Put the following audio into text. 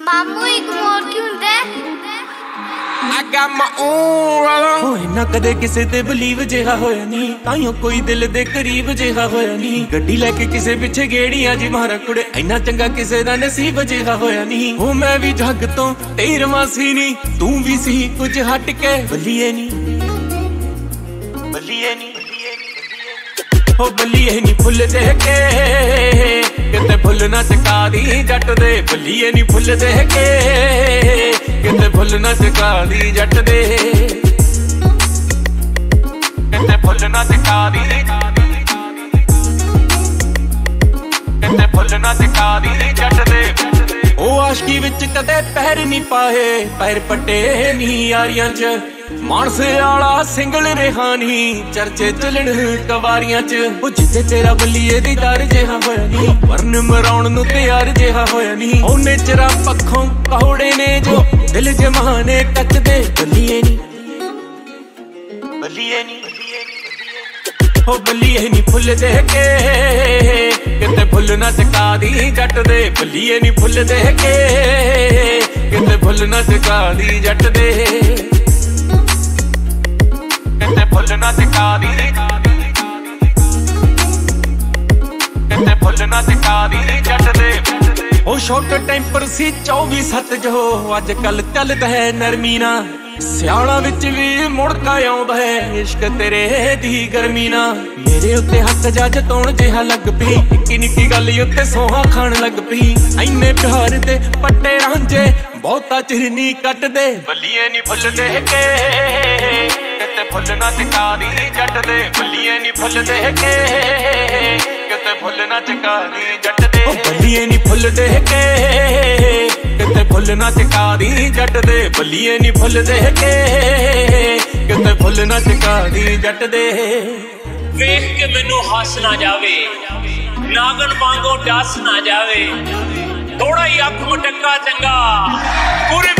ਮਾਮੂ ਇਗਨੋਰ ਕਿਉਂ ਹੁੰਦਾ I got my own rhythm ਹੋਏ ਨਾ ਕਦੇ ਕਿਸੇ ਤੇ ਬਲੀਵ ਜਿਹਾ ਹੋਇਆ ਨਹੀਂ ਤਾਈਓ ਕੋਈ ਦਿਲ ਦੇ ਕਰੀਬ ਜਿਹਾ ਹੋਇਆ ਨਹੀਂ ਗੱਡੀ ਲੈ ਕੇ ਕਿਸੇ ਪਿੱਛੇ ਗੇੜੀਆਂ ਜੀ ਮਾਰਾ ਕੁੜੇ ਇੰਨਾ ਚੰਗਾ ਕਿਸੇ ਦਾ ਨਸੀਬ ਜਿਹਾ ਹੋਇਆ ਨਹੀਂ ਹੋ ਮੈਂ ਵੀ ਜੱਗ ਤੋਂ ਤੇਰਵਾਂ ਸੀ ਨਹੀਂ ਤੂੰ ਵੀ ਸੀ ਕੁਝ ਹਟ ਕੇ ਬੱਲੀਏ ਨਹੀਂ ਹੋ ਬੱਲੀਏ ਨਹੀਂ ਫੁੱਲ ਦੇ ਕੇ ਕਿਤੇ ਫੁੱਲ ਨਾ ਚਕਾ ਦੀ ਜੱਟ ਦੇ ਬੱਲੀਏ ਨਹੀਂ ਫੁੱਲ ਦੇ ਕੇ ਕਿਤੇ ਫੁੱਲ ਨਾ ਚਕਾ ਦੀ ਜੱਟ ਦੇ ਕਿਤੇ ਫੁੱਲ ਨਾ ਚਕਾ ਦੀ ਕਿਤੇ ਫੁੱਲ ਨਾ ਚਕਾ ਦੀ ਜੱਟ ਦੇ ਉਹ ਆਸ਼ਕੀ ਵਿੱਚ ਕਦੇ ਪੈਰ ਨਹੀਂ ਪਾਏ ਪੈਰ ਪੱਟੇ ਨਹੀਂ ਯਾਰੀਆਂ 'ਚ ਮਾਨਸੇ ਵਾਲਾ ਸਿੰਗਲ ਰਿਹਾ ਨਹੀਂ ਚਰਚੇ ਚੱਲਣ ਕਵਾਰੀਆਂ 'ਚ ਉਹ ਜਿੱਥੇ ਤੇਰਾ ਬੱਲੀਏ ਦੀ ਦਰ ਜਿਹਾ ਹੋਇਆ ਨਹੀਂ ਵਰਨ ਮਰਾਉਣ ਨੂੰ ਤਿਆਰ ਜਿਹਾ ਹੋਇਆ ਨਹੀਂ ਉਹਨੇ ਚਰਾ ਪੱਖੋਂ ਕੌੜੇ ਨੇ ਜੋ ਦਿਲ ਜਮਾਨੇ ਕੱਚਦੇ ਬੱਲੀਏ ਨਹੀਂ ਹੋ ਬੱਲੀਏ ਨਹੀਂ ਫੁੱਲ ਦੇ ਕੇ ਕਿਤੇ ਫੁੱਲ ਨਾ ਚਕਾ ਦੀ ਜੱਟ ਦੇ ਬੱਲੀਏ ਨਹੀਂ ਫੁੱਲ ਦੇ ਕੇ ਕਿਤੇ ਫੁੱਲ ਨਾ ਚਕਾ ਦੀ ਜੱਟ ਦੇ ਕਿਤੇ ਫੁੱਲ ਨਾ ਚਕਾ ਦੀ ਕਿਤੇ ਫੁੱਲ ਨਾ ਚਕਾ ਦੀ ਜੱਟ ਦੇ ਉਹ ਸ਼ਾਰਟ ਟੈਂਪਰ ਸੀ 24/7 ਜੋ ਅੱਜ ਕੱਲ ਚੱਲਦਾ ਹੈ ਨਰਮੀ ਨਾ ਸਿਆਲਾਂ ਵਿੱਚ ਵੀ ਮੁੜਕਾ ਆਉਂਦਾ ਹੈ ਇਸ਼ਕ ਤੇਰੇ ਦੀ ਗਰਮੀ ਨਾ ਮੇਰੇ ਉੱਤੇ ਹੱਥ ਜਾ ਜਤਾਉਣ ਜਿਹਾ ਲੱਗ ਪਈ ਨਿੱਕੀ ਨਿੱਕੀ ਗੱਲ ਉੱਤੇ ਸੋਹਾ ਖਾਣ ਲੱਗ ਪਈ ਐਨੇ ਪਿਆਰ ਦੇ ਪੱਟੇ ਰਾਂਝੇ ਬਹੁਤਾ ਚਿਰ ਨਹੀਂ ਕੱਟਦੇ ਬੱਲੀਏ ਨਹੀਂ ਫੁੱਲ ਦੇ ਕੇ ਕਿਤੇ ਫੁੱਲ ਨਾ ਚਕਾ ਦੀ ਜੱਟ ਦੇ ਬੱਲੀਏ ਨਹੀਂ ਫੁੱਲ ਦੇ ਕੇ ਕਿਤੇ ਫੁੱਲ ਨਾ ਚਕਾ ਦੀ ਜੱਟ ਦੇ ਬੱਲੀਏ ਨਹੀਂ ਫੁੱਲ ਦੇ ਕੇ ਕਿਤੇ ਫੁੱਲ ਨਾ ਚਕਾ ਦੀ ਜੱਟ ਦੇ ਬੱਲੀਏ ਨਹੀਂ ਫੁੱਲ ਦੇ ਕੇ ਕਿਤੇ ਫੁੱਲ ਨਾ ਚਕਾ ਦੀ ਜੱਟ ਦੇ ਵੇਖ ਕੇ ਮੈਨੂੰ ਹੱਸ ਨਾ ਜਾਵੇ ਨਾਗਣ ਵਾਂਗੋ ਡਸ ਨਾ ਜਾਵੇ ਥੋੜਾ ਹੀ ਅੱਖ ਮਟਕਾ ਚੰਗਾ ਪੂਰੇ